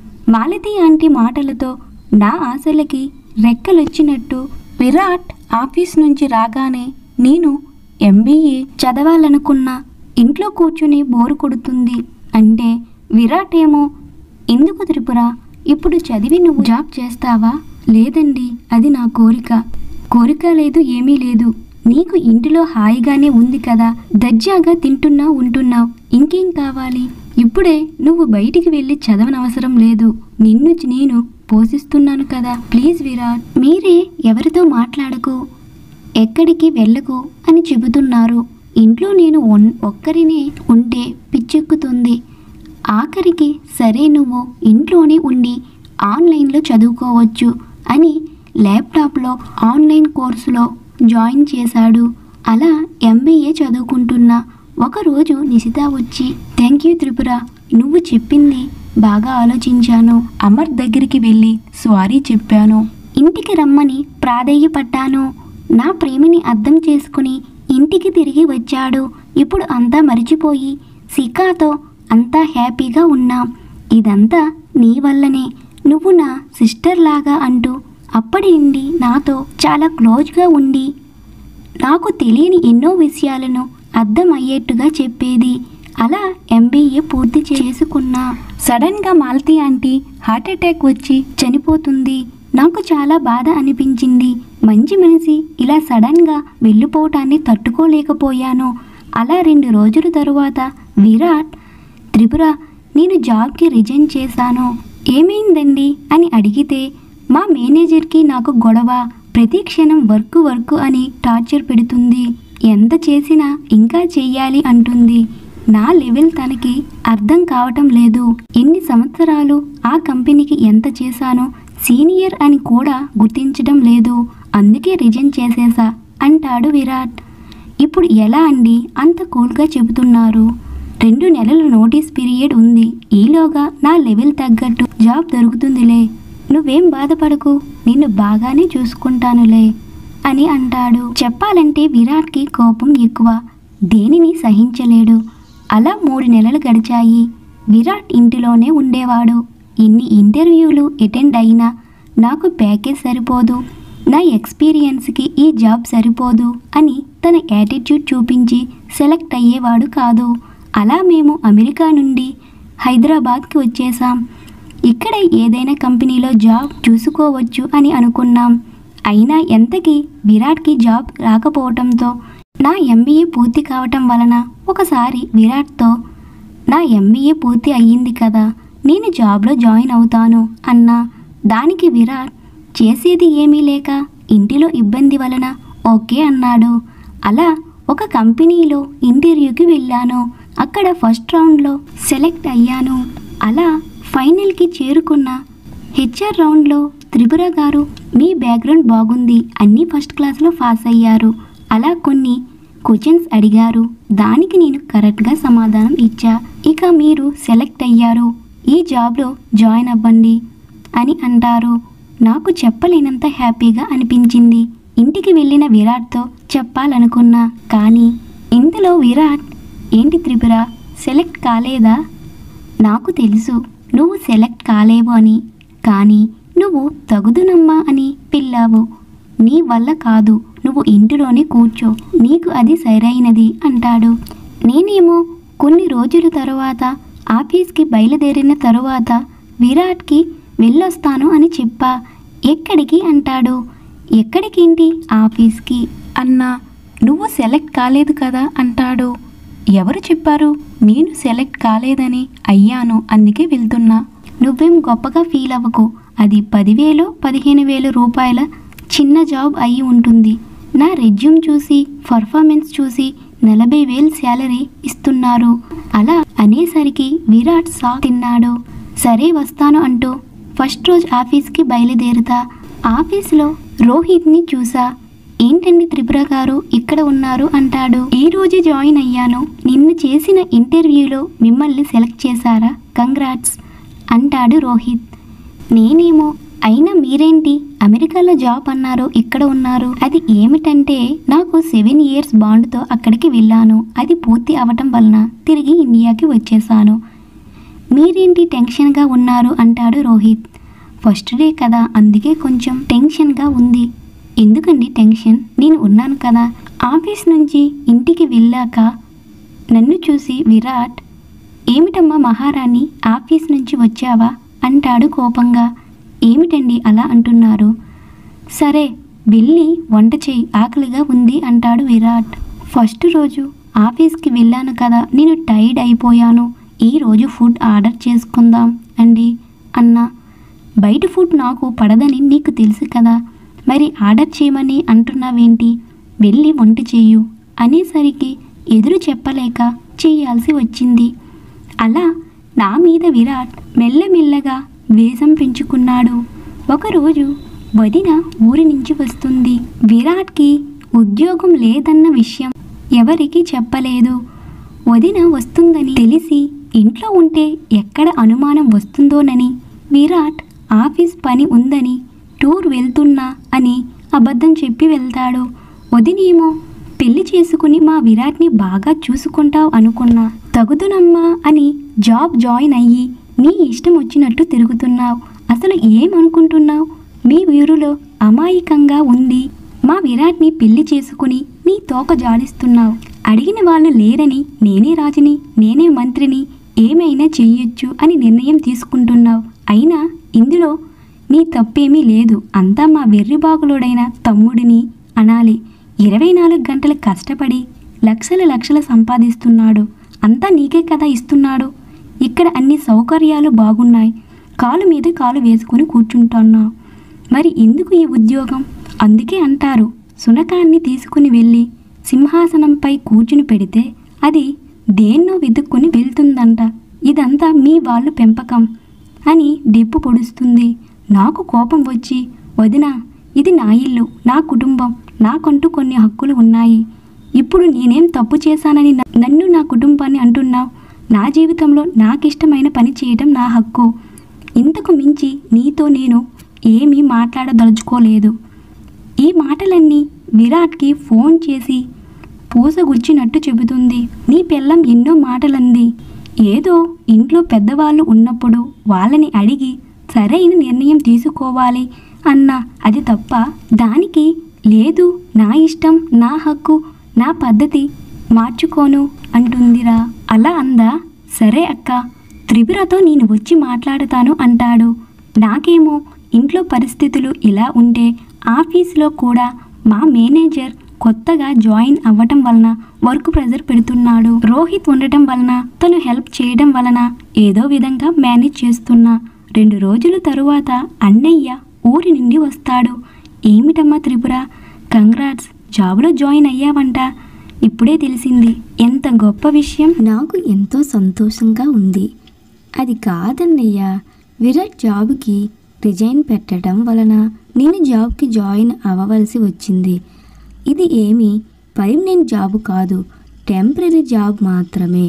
A: మాలతి ఆంటీ మాటలతో నా ఆశలకి రెక్కలొచ్చినట్టు విరాట్ ఆఫీస్ నుంచి రాగానే నేను ఎంబీఏ చదవాలనుకున్నా. ఇంట్లో కూర్చుని బోరు కొడుతుంది అంటే విరాట్ ఏమో, ఎందుకు త్రిపుర, ఇప్పుడు చదివి నువ్వు జాబ్ చేస్తావా? లేదండి, అది నా కోరిక. కోరిక లేదు, ఏమీ లేదు. నీకు ఇంటిలో హాయిగానే ఉంది కదా, దర్జాగా తింటున్నావు, ఉంటున్నావు, ఇంకేం కావాలి? ఇప్పుడే నువ్వు బయటికి వెళ్ళి చదవనవసరం లేదు, నిన్ను నేను పోషిస్తున్నాను కదా. ప్లీజ్ విరాట్, మీరే ఎవరితో మాట్లాడకు, ఎక్కడికి వెళ్ళకు అని చెబుతున్నారు. ఇంట్లో నేను ఒక్కరినే ఉంటే పిచ్చెక్కుతుంది. ఆఖరికి సరే నువ్వు ఇంట్లోనే ఉండి ఆన్లైన్లో చదువుకోవచ్చు అని ల్యాప్టాప్లో ఆన్లైన్ కోర్సులో జాయిన్ చేశాడు. అలా ఎంబీఏ చదువుకుంటున్నా. ఒకరోజు నిశిత వచ్చి, థ్యాంక్ యూ త్రిపుర, నువ్వు చెప్పింది బాగా ఆలోచించాను. అమర్ దగ్గరికి వెళ్ళి సారీ చెప్పాను. ఇంటికి రమ్మని ప్రాధేయపడ్డాను. నా ప్రేమిని అర్థం చేసుకుని ఇంటికి తిరిగి వచ్చాడు. ఇప్పుడు అంతా మరిచిపోయి శిఖాతో అంతా హ్యాపీగా ఉన్నాం. ఇదంతా నీ వల్లనే. నువ్వు నా సిస్టర్ లాగా అంటూ అప్పటి నుండి నాతో చాలా క్లోజ్గా ఉండి నాకు తెలియని ఎన్నో విషయాలను అర్థమయ్యేట్టుగా చెప్పేది. అలా ఎంబీఏ పూర్తి చేసుకున్నా. సడన్గా మాలతి ఆంటీ హార్ట్ అటాక్ వచ్చి చనిపోతుంది. నాకు చాలా బాధ అనిపించింది. మంచి మనిషి ఇలా సడన్గా వెళ్ళిపోవటాన్ని తట్టుకోలేకపోయాను. అలా రెండు రోజుల తరువాత విరాట్, త్రిపుర, నేను జాబ్కి రిజైన్ చేశాను. ఏమైందండి అని అడిగితే, మా మేనేజర్కి నాకు గొడవ. ప్రతి క్షణం వర్క్ వర్క్ అని టార్చర్ పెడుతుంది. ఎంత చేసినా ఇంకా చెయ్యాలి అంటుంది. నా లెవెల్ తనకి అర్థం కావటం లేదు. ఎన్ని సంవత్సరాలు ఆ కంపెనీకి ఎంత చేశానో సీనియర్ అని కూడా గుర్తించడం లేదు. అందుకే రిజైన్ చేసేసా అంటాడు విరాట్. ఇప్పుడు ఎలా అండి అంత కూల్గా చెబుతున్నారు? రెండు నెలల నోటీస్ పీరియడ్ ఉంది. ఈలోగా నా లెవెల్ తగ్గట్టు జాబ్ దొరుకుతుందిలే. నువ్వేం బాధపడకు, నిన్ను బాగానే చూసుకుంటానులే అని అంటాడు. చెప్పాలంటే విరాట్కి కోపం ఎక్కువ. దేనిని సహించలేడు. అలా మూడు నెలలు గడిచాయి. విరాట్ ఇంటిలోనే ఉండేవాడు. ఎన్ని ఇంటర్వ్యూలు అటెండ్ అయినా నాకు ప్యాకేజ్ సరిపోదు, నా ఎక్స్పీరియన్స్కి ఈ జాబ్ సరిపోదు అని తన యాటిట్యూడ్ చూపించి సెలెక్ట్ అయ్యేవాడు కాదు. అలా మేము అమెరికా నుండి హైదరాబాద్కి వచ్చేసాం. ఇక్కడ ఏదైనా కంపెనీలో జాబ్ చూసుకోవచ్చు అని అనుకున్నాం. అయినా ఎంతకీ విరాట్కి జాబ్ రాకపోవటంతో నా ఎంబీఏ పూర్తి కావటం వలన ఒకసారి విరాట్తో, నా ఎంబీఏ పూర్తి అయ్యింది కదా, నేను జాబ్లో జాయిన్ అవుతాను అన్నా. దానికి విరాట్, చేసేది ఏమీ లేక ఇంటిలో ఇబ్బంది వలన ఓకే అన్నాడు. అలా ఒక కంపెనీలో ఇంటర్వ్యూకి వెళ్ళాను. అక్కడ ఫస్ట్ రౌండ్లో సెలెక్ట్ అయ్యాను. అలా ఫైనల్కి చేరుకున్న హెచ్ఆర్ రౌండ్లో త్రిపుర గారు, మీ బ్యాక్గ్రౌండ్ బాగుంది, అన్నీ ఫస్ట్ క్లాస్లో పాస్ అయ్యారు, అలా కొన్ని క్వశ్చన్స్ అడిగారు. దానికి నేను కరెక్ట్గా సమాధానం ఇచ్చా. ఇక మీరు సెలెక్ట్ అయ్యారు, ఈ జాబ్లో జాయిన్ అవ్వండి అని అంటారు. నాకు చెప్పలేనంత హ్యాపీగా అనిపించింది. ఇంటికి వెళ్ళిన విరాట్తో చెప్పాలనుకున్నా. కానీ ఇంతలో విరాట్, ఏంటి త్రిపుర సెలెక్ట్ కాలేదా? నాకు తెలుసు నువ్వు సెలెక్ట్ కాలేవు అని, కానీ నువ్వు తగుదునమ్మా అని పిల్లావు. నీ వల్ల కాదు, నువ్వు ఇంటిలోనే కూర్చో, నీకు అది సరైనది అంటాడు. నేనేమో కొన్ని రోజుల తరువాత ఆఫీస్కి బయలుదేరిన తరువాత విరాట్కి వెళ్ళొస్తాను అని చెప్పా. ఎక్కడికి అంటాడు. ఎక్కడికేంటి, ఆఫీస్కి అన్నా. నువ్వు సెలెక్ట్ కాలేదు కదా అంటాడు. ఎవరు చెప్పారు? నేను సెలెక్ట్ కాలేదని. అయ్యాను, అందుకే వెళ్తున్నా. నువ్వేం గొప్పగా ఫీల్ అవ్వకు. అది పదివేలు పదిహేను వేల రూపాయల చిన్న జాబ్ అయి ఉంటుంది. నా రెజ్యూమ్ చూసి పర్ఫార్మెన్స్ చూసి నలభై వేలు శాలరీ ఇస్తున్నారు. అలా అనేసరికి విరాట్ షాక్ తిన్నాడు. సరే వస్తాను అంటూ ఫస్ట్ రోజు ఆఫీస్కి బయలుదేరుతా. ఆఫీస్లో రోహిత్ని చూసా. ఏంటండి త్రిపుర గారు ఇక్కడ ఉన్నారు అంటాడు. ఈ రోజు జాయిన్ అయ్యాను. నిన్న చేసిన ఇంటర్వ్యూలో మిమ్మల్ని సెలెక్ట్ చేశారా? కంగ్రాట్స్ అంటాడు రోహిత్. నేనేమో, అయినా మీరేంటి అమెరికాలో జాబ్ అన్నారు, ఇక్కడ ఉన్నారు? అది ఏమిటంటే, నాకు సెవెన్ ఇయర్స్ బాండ్తో అక్కడికి వెళ్ళాను. అది పూర్తి అవటం వలన తిరిగి ఇండియాకి వచ్చేసాను. మీరేంటి టెన్షన్గా ఉన్నారు అంటాడు రోహిత్. ఫస్ట్ డే కదా, అందుకే కొంచెం టెన్షన్గా ఉంది. ఎందుకండి టెన్షన్, నేను ఉన్నాను కదా. ఆఫీస్ నుంచి ఇంటికి వెళ్ళాక నన్ను చూసి విరాట్, ఏమిటమ్మా మహారాణి ఆఫీస్ నుంచి వచ్చావా అంటాడు కోపంగా. ఏమిటండి అలా అంటున్నారు? సరే వెళ్ళి వంట చేయి, ఆకలిగా ఉంది అంటాడు విరాట్. ఫస్ట్ రోజు ఆఫీస్కి వెళ్ళాను కదా, నేను టైర్డ్ అయిపోయాను. ఈరోజు ఫుడ్ ఆర్డర్ చేసుకుందాం అండి అన్నా. బయట ఫుడ్ నాకు పడదని నీకు తెలుసు కదా, మరి ఆర్డర్ చేయమని అంటున్నావేంటి? వెళ్ళి వంట చేయు అనేసరికి ఎదురు చెప్పలేక చేయాల్సి వచ్చింది. అలా నా మీద విరాట్ మెల్లమెల్లగా ద్వేషం పెంచుకున్నాడు. ఒకరోజు వదిన ఊరి నుంచి వస్తుంది. విరాట్కి ఉద్యోగం లేదన్న విషయం ఎవరికీ చెప్పలేదు. వదిన వస్తుందని తెలిసి ఇంట్లో ఉంటే ఎక్కడ అనుమానం వస్తుందోనని విరాట్ ఆఫీస్ పని ఉందని టూర్ వెళ్తున్నా అని అబద్ధం చెప్పి వెళ్తాడు. వదినేమో పెళ్లి చేసుకుని మా విరాట్ని బాగా చూసుకుంటావు అనుకున్నా, తగుదునమ్మా అని జాబ్ జాయిన్ అయ్యి నీ ఇష్టం వచ్చినట్టు తిరుగుతున్నావు. అసలు ఏమనుకుంటున్నావు? మీ ఊరిలో అమాయకంగా ఉంది మా విరాట్ని పెళ్లి చేసుకుని నీ తోక జాడిస్తున్నావు. అడిగిన వాళ్ళు లేరని నేనే రాజుని, నేనే మంత్రిని, ఏమైనా చెయ్యొచ్చు అని నిర్ణయం తీసుకుంటున్నావు. అయినా ఇందులో నీ తప్పేమీ లేదు. అంతా మా వెర్రిబాగులోడైన తమ్ముడిని అనాలి. ఇరవై నాలుగు గంటలు కష్టపడి లక్షల లక్షలు సంపాదిస్తున్నాడు. అంతా నీకే కదా ఇస్తున్నాడు. ఇక్కడ అన్ని సౌకర్యాలు బాగున్నాయి. కాలు మీద కాలు వేసుకుని కూర్చుంటున్నావు. మరి ఎందుకు ఈ ఉద్యోగం? అందుకే అంటారు, సునకాన్ని తీసుకుని వెళ్ళి సింహాసనంపై కూర్చుని పెడితే అది దేన్నో వెతుక్కుని వెళ్తుందంట. ఇదంతా మీ వాళ్ళు పెంపకం అని డెప్పు పొడుస్తుంది. నాకు కోపం వచ్చి, వదినా ఇది నా ఇల్లు, నా కుటుంబం, నాకంటూ కొన్ని హక్కులు ఉన్నాయి. ఇప్పుడు నేనేం తప్పు చేశానని నన్ను నా కుటుంబాన్ని అంటున్నావు? నా జీవితంలో నాకిష్టమైన పని చేయడం నా హక్కు. ఇంతకు మించి నీతో నేను ఏమీ మాట్లాడదలుచుకోలేదు. ఈ మాటలన్నీ విరాట్కి ఫోన్ చేసి పూసగుచ్చినట్టు చెబుతుంది. నీ పెళ్ళం ఎన్నో మాటలంది. ఏదో ఇంట్లో పెద్దవాళ్ళు ఉన్నప్పుడు వాళ్ళని అడిగి సరైన నిర్ణయం తీసుకోవాలి అన్నా అది తప్ప? దానికి లేదు, నా ఇష్టం, నా హక్కు, నా పద్ధతి మార్చుకోను అంటుందిరా. అలా అందా? సరే అక్క, త్రిపురతో నేను వచ్చి మాట్లాడతాను అంటాడు. నాకేమో ఇంట్లో పరిస్థితులు ఇలా ఉంటే ఆఫీస్లో కూడా మా మేనేజర్ కొత్తగా జాయిన్ అవ్వటం వలన వర్క్ ప్రెజర్ పెడుతున్నాడు. రోహిత్ ఉండటం వలన, తను హెల్ప్ చేయడం వలన ఏదో విధంగా మేనేజ్ చేస్తున్నా. రెండు రోజుల తరువాత అన్నయ్య ఊరి నుండి వస్తాడు. ఏమిటమ్మా త్రిపుర, కంగ్రాట్స్, జాబ్లో జాయిన్ అయ్యావంట. ఇప్పుడే తెలిసింది. ఎంత గొప్ప విషయం.
B: నాకు ఎంతో సంతోషంగా ఉంది. అది కాదన్నయ్య, విరాట్ జాబ్కి రిజైన్ పెట్టడం వలన నేను జాబ్కి జాయిన్ అవ్వవలసి వచ్చింది. ఇది ఏమీ పర్మనెంట్ జాబ్ కాదు, టెంపరీ జాబ్ మాత్రమే.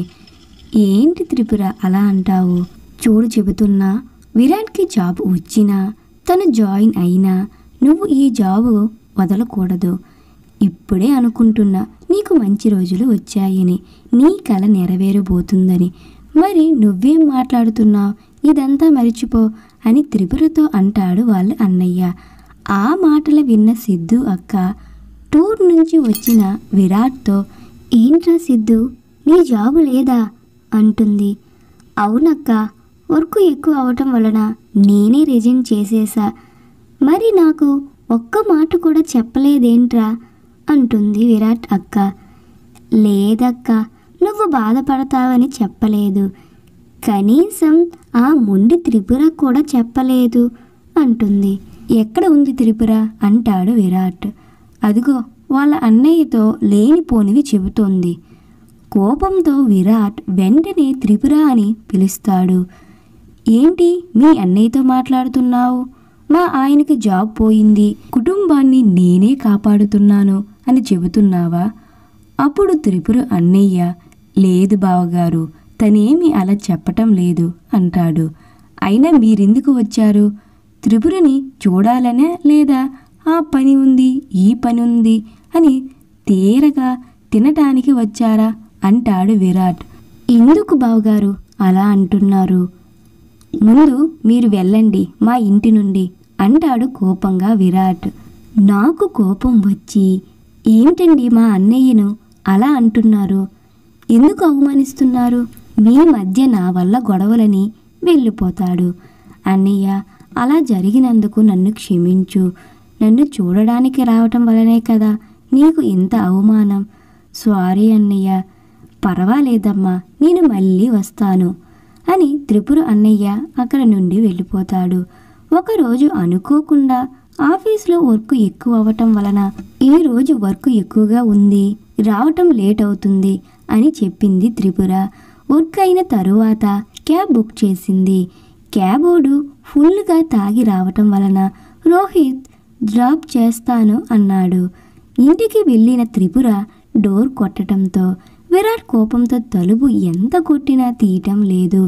B: ఏంటి త్రిపుర అలా అంటావు? చూడు చెబుతున్నా, విరాట్కి జాబ్ వచ్చినా తను జాయిన్ అయినా నువ్వు ఈ జాబు వదలకూడదు. ఇప్పుడే అనుకుంటున్నా నీకు మంచి రోజులు వచ్చాయని, నీ కల నెరవేరబోతుందని. మరి నువ్వేం మాట్లాడుతున్నావు? ఇదంతా మరిచిపో అని త్రిపురతో అంటాడు వాళ్ళ అన్నయ్య. ఆ మాటలు విన్న సిద్ధు అక్క టూర్ నుంచి వచ్చిన విరాట్తో, ఏంట్రా సిద్ధు, నీ జాబు లేదా అంటుంది. అవునక్క, వర్క్ ఎక్కువ అవటం వలన నేనే రిజైన్ చేసేసా. మరి నాకు ఒక్క మాట కూడా చెప్పలేదేంట్రా అంటుంది విరాట్ అక్క. లేదక్క, నువ్వు బాధపడతావని చెప్పలేదు. కనీసం ఆ మొండి త్రిపుర కూడా చెప్పలేదు అంటుంది. ఎక్కడ ఉంది త్రిపుర అంటాడు విరాట్. అదిగో వాళ్ళ అన్నయ్యతో లేనిపోనివి చెబుతోంది. కోపంతో విరాట్ వెంటనే త్రిపుర అని పిలుస్తాడు. ఏంటి మీ అన్నయ్యతో మాట్లాడుతున్నావు? మా ఆయనకి జాబ్ పోయింది, కుటుంబాన్ని నేనే కాపాడుతున్నాను అని చెబుతున్నావా? అప్పుడు త్రిపుర అన్నయ్య, లేదు బావగారు, తనేమి అలా చెప్పటం లేదు అంటాడు. అయినా మీరెందుకు వచ్చారు? త్రిపురని చూడాలనే, లేదా ఆ పని ఉంది, ఈ పని ఉంది అని తీరగా తినటానికి వచ్చారా అంటాడు విరాట్. ఎందుకు బావగారు అలా అంటున్నారు? ముందు మీరు వెళ్ళండి మా ఇంటి నుండి అంటాడు కోపంగా విరాట్. నాకు కోపం వచ్చి, ఏమిటండి మా అన్నయ్యను అలా అంటున్నారు? ఎందుకు అవమానిస్తున్నారు? మీ మధ్య నా వల్ల గొడవలని వెళ్ళిపోతాడు. అన్నయ్య, అలా జరిగినందుకు నన్ను క్షమించు. నన్ను చూడడానికి రావటం వలనే కదా నీకు ఇంత అవమానం. సారీ అన్నయ్య. పర్వాలేదమ్మా, నేను మళ్ళీ వస్తాను అని త్రిపుర అన్నయ్య అక్కడ నుండి వెళ్ళిపోతాడు. ఒకరోజు అనుకోకుండా ఆఫీస్లో వర్క్ ఎక్కువ అవ్వటం వలన ఈరోజు వర్క్ ఎక్కువగా ఉంది, రావటం లేట్ అవుతుంది అని చెప్పింది త్రిపుర. వర్క్ అయిన తరువాత క్యాబ్ బుక్ చేసింది. క్యాబోడు ఫుల్గా తాగి రావటం వలన రోహిత్ డ్రాప్ చేస్తాను అన్నాడు. ఇంటికి వెళ్ళిన త్రిపుర డోర్ కొట్టడంతో
A: విరాట్ కోపంతో తలుపు ఎంత కొట్టినా తీయటం లేదు.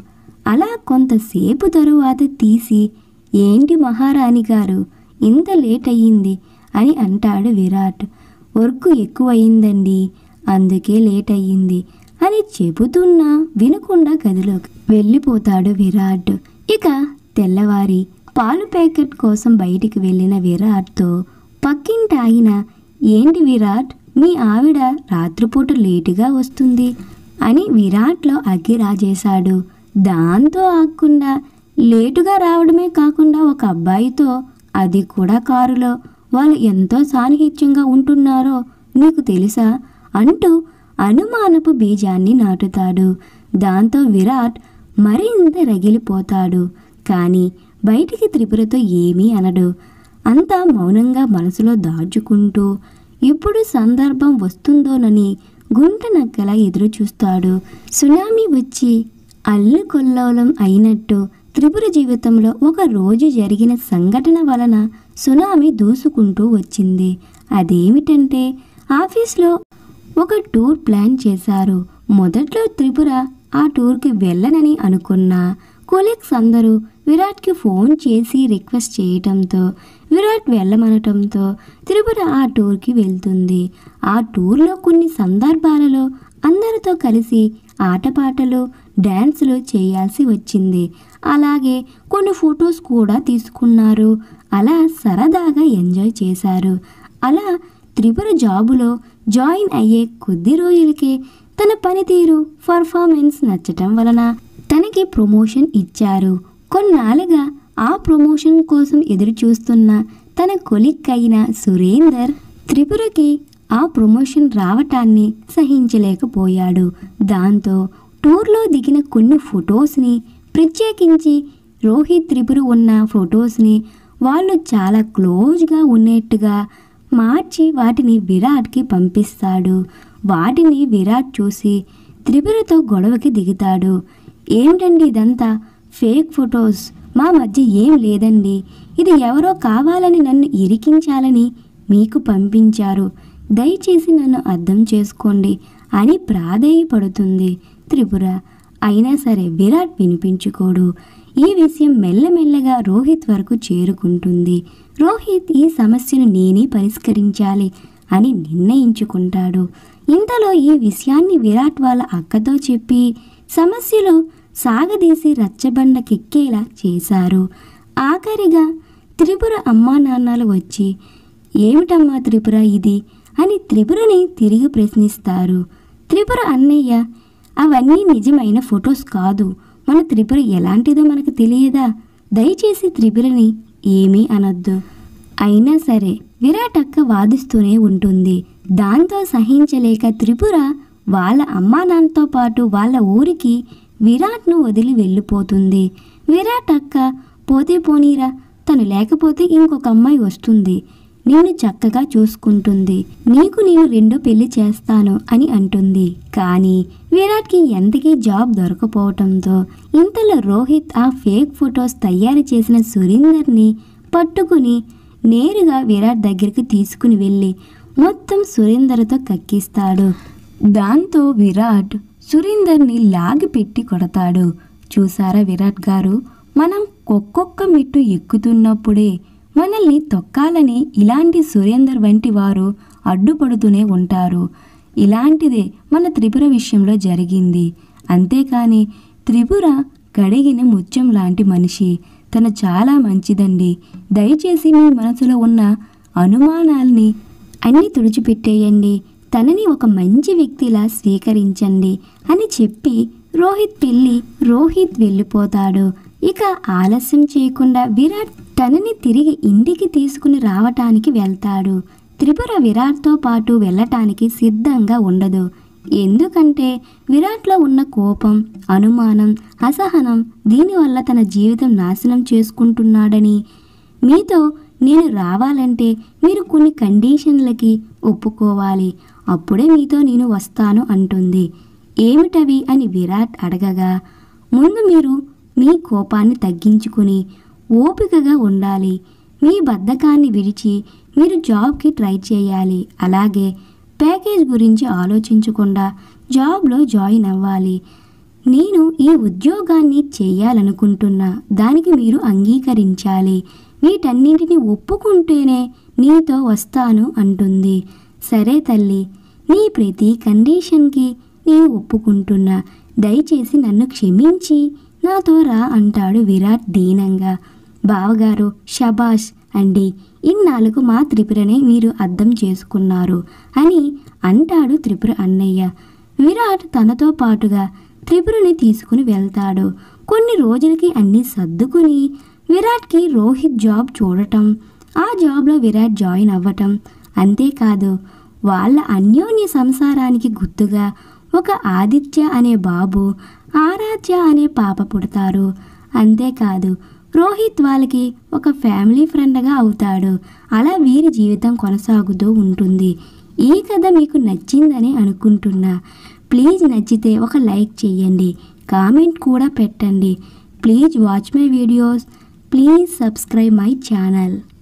A: అలా కొంతసేపు తరువాత తీసి, ఏంటి మహారాణి గారు ఇంత లేట్ అయ్యింది అని అంటాడు విరాట్. వర్క్ ఎక్కువయిందండి, అందుకే లేట్ అయ్యింది అని చెబుతున్నా వినకుండా గదిలోకి వెళ్ళిపోతాడు విరాట్. ఇక తెల్లవారి పాలు ప్యాకెట్ కోసం బయటికి వెళ్ళిన విరాట్తో పక్కింటి ఆయన, ఏంటి విరాట్ మీ ఆవిడ రాత్రిపూట లేటుగా వస్తుంది అని విరాట్లో అగ్గి రాజేశాడు. దాంతో ఆగకుండా, లేటుగా రావడమే కాకుండా ఒక అబ్బాయితో, అది కూడా కారులో, వాళ్ళు ఎంతో సాన్నిహిత్యంగా ఉంటున్నారో నీకు తెలుసా అంటూ అనుమానపు బీజాన్ని నాటుతాడు. దాంతో విరాట్ మరింత రగిలిపోతాడు. కానీ బయటికి త్రిపురతో ఏమీ అనడు. అంతా మౌనంగా మనసులో దాచుకుంటూ ఎప్పుడు సందర్భం వస్తుందోనని గుంట నక్కలా ఎదురు చూస్తాడు. సునామీ వచ్చి అల్లుకొల్లోలం అయినట్టు త్రిపుర జీవితంలో ఒక రోజు జరిగిన సంఘటన వలన సునామీ దూసుకుంటూ వచ్చింది. అదేమిటంటే, ఆఫీస్లో ఒక టూర్ ప్లాన్ చేశారు. మొదట్లో త్రిపుర ఆ టూర్కి వెళ్ళనని అనుకున్నా కొలీగ్స్ అందరూ విరాట్కి ఫోన్ చేసి రిక్వెస్ట్ చేయటంతో విరాట్ వెళ్ళమనటంతో త్రిపుర ఆ టూర్కి వెళ్తుంది. ఆ టూర్లో కొన్ని సందర్భాలలో అందరితో కలిసి ఆటపాటలు డ్యాన్సులు చేయాల్సి వచ్చింది. అలాగే కొన్ని ఫొటోస్ కూడా తీసుకున్నారు. అలా సరదాగా ఎంజాయ్ చేశారు. అలా త్రిపుర జాబులో జాయిన్ అయ్యే కొద్ది రోజులకే తన పనితీరు పర్ఫార్మెన్స్ నచ్చటం వలన తనకి ప్రమోషన్ ఇచ్చారు. కొన్నాళ్ళుగా ఆ ప్రమోషన్ కోసం ఎదురు చూస్తున్న తన కొలీగ్ అయిన సురేందర్ త్రిపురకి ఆ ప్రమోషన్ రావటాన్ని సహించలేకపోయాడు. దాంతో టూర్లో దిగిన కొన్ని ఫొటోస్ని, ప్రత్యేకించి రోహిత్ త్రిపుర ఉన్న ఫొటోస్ని వాళ్ళు చాలా క్లోజ్గా ఉన్నట్టుగా మార్చి వాటిని విరాట్కి పంపిస్తాడు. వాటిని విరాట్ చూసి త్రిపురతో గొడవకి దిగుతాడు. ఏమిటండి ఇదంతా ఫేక్ ఫొటోస్, మా మధ్య ఏం లేదండి, ఇది ఎవరో కావాలని నన్ను ఇరికించాలని మీకు పంపించారు, దయచేసి నన్ను అర్థం చేసుకోండి అని ప్రాధేయపడుతుంది త్రిపుర. అయినా సరే విరాట్ వినిపించుకోడు. ఈ విషయం మెల్లమెల్లగా రోహిత్ వరకు చేరుకుంటుంది. రోహిత్ ఈ సమస్యను నేనే పరిష్కరించాలి అని నిర్ణయించుకుంటాడు. ఇంతలో ఈ విషయాన్ని విరాట్ వాళ్ళ అక్కతో చెప్పి సమస్యలు సాగదీసి రచ్చబండకెక్కేలా చేశారు. ఆఖరిగా త్రిపుర అమ్మా నాన్నలు వచ్చి, ఏమిటమ్మా త్రిపుర ఇది అని త్రిపురని తిరిగి ప్రశ్నిస్తారు. త్రిపుర అన్నయ్య, అవన్నీ నిజమైన ఫొటోస్ కాదు, మన త్రిపుర ఎలాంటిదో మనకు తెలియదా, దయచేసి త్రిపురని ఏమీ అనొద్దు. అయినా సరే విరాట్ అక్క వాదిస్తూనే ఉంటుంది. దాంతో సహించలేక త్రిపుర వాళ్ళ అమ్మా నాన్నతో పాటు వాళ్ళ ఊరికి విరాట్ను వదిలి వెళ్ళిపోతుంది. విరాట్ అక్క, పోతే పోనీరా, తను లేకపోతే ఇంకొక అమ్మాయి వస్తుంది, నేను చక్కగా చూసుకుంటుంది, నీకు నేను రెండో పెళ్లి చేస్తాను అని అంటుంది. కానీ విరాట్కి ఎంతకీ జాబ్ దొరకపోవటంతో ఇంతలో రోహిత్ ఆ ఫేక్ ఫొటోస్ తయారు చేసిన సురేందర్ని పట్టుకుని నేరుగా విరాట్ దగ్గరికి తీసుకుని వెళ్ళి మొత్తం సురేందర్తో కక్కిస్తాడు. దాంతో విరాట్ సురేందర్ని లాగి పెట్టి కొడతాడు. చూసారా విరాట్ గారు, మనం ఒక్కొక్క మెట్టు ఎక్కుతున్నప్పుడే మనల్ని తొక్కాలని ఇలాంటి సురేందర్ వంటి వారు అడ్డుపడుతూనే ఉంటారు. ఇలాంటిదే మన త్రిపుర విషయంలో జరిగింది. అంతేకాని త్రిపుర కడిగిన ముత్యం లాంటి మనిషి, తను చాలా మంచిదండి, దయచేసి మీ మనసులో ఉన్న అనుమానాల్ని అన్నీ తుడిచిపెట్టేయండి, తనని ఒక మంచి వ్యక్తిలా స్వీకరించండి అని చెప్పి రోహిత్ పెళ్ళి రోహిత్ వెళ్ళిపోతాడు. ఇక ఆలస్యం చేయకుండా విరాట్ తనని తిరిగి ఇంటికి తీసుకుని రావటానికి వెళ్తాడు. త్రిపుర విరాట్తో పాటు వెళ్ళటానికి సిద్ధంగా ఉండదు. ఎందుకంటే విరాట్లో ఉన్న కోపం, అనుమానం, అసహనం దీనివల్ల తన జీవితం నాశనం చేసుకుంటున్నాడని, మీతో నేను రావాలంటే మీరు కొన్ని కండిషన్లకి ఒప్పుకోవాలి, అప్పుడే మీతో నేను వస్తాను అంటుంది. ఏమిటవి అని విరాట్ అడగగా, ముందు మీరు మీ కోపాన్ని తగ్గించుకుని ఓపికగా ఉండాలి, మీ బద్ధకాన్ని విడిచి మీరు జాబ్కి ట్రై చేయాలి, అలాగే ప్యాకేజ్ గురించి ఆలోచించకుండా జాబ్లో జాయిన్ అవ్వాలి. నేను ఈ ఉద్యోగాన్ని చేయాలనుకుంటున్నా, దానికి మీరు అంగీకరించాలి. వీటన్నింటినీ ఒప్పుకుంటేనే నీతో వస్తాను అంటుంది. సరే తల్లి, నీ ప్రతి కండిషన్కి నేను ఒప్పుకుంటున్నా. దయచేసి నన్ను క్షమించి నాతో రా అంటాడు విరాట్ దీనంగా. బావగారు, షబాష్ అండి, ఇన్నాళ్ళకు మా త్రిపురనే మీరు అర్థం చేసుకున్నారు అని అంటాడు త్రిపుర అన్నయ్య. విరాట్ తనతో పాటుగా త్రిపురని తీసుకుని వెళ్తాడు. కొన్ని రోజులకి అన్నీ సర్దుకుని విరాట్కి రోహిత్ జాబ్ చూడటం, ఆ జాబ్లో విరాట్ జాయిన్ అవ్వటం, అంతేకాదు వాళ్ళ అన్యోన్య సంసారానికి గుర్తుగా ఒక ఆదిత్య అనే బాబు, ఆరాధ్య అనే పాప పుడతారు. అంతేకాదు రోహిత్ వాళ్ళకి ఒక ఫ్యామిలీ ఫ్రెండ్గా అవుతాడు. అలా వీరి జీవితం కొనసాగుతూ ఉంటుంది. ఈ కథ మీకు నచ్చిందని అనుకుంటున్నా. ప్లీజ్ నచ్చితే ఒక లైక్ చేయండి, కామెంట్ కూడా పెట్టండి. Please watch my videos. Please subscribe my channel.